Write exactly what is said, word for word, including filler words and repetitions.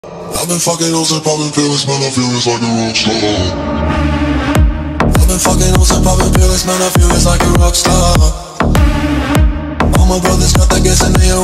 I've been fucking hoes and popping pills, man, I feel it's like a rock star. I've been fucking hoes and popping pills, man, I feel it's like a rock star. All my brothers got that gas and they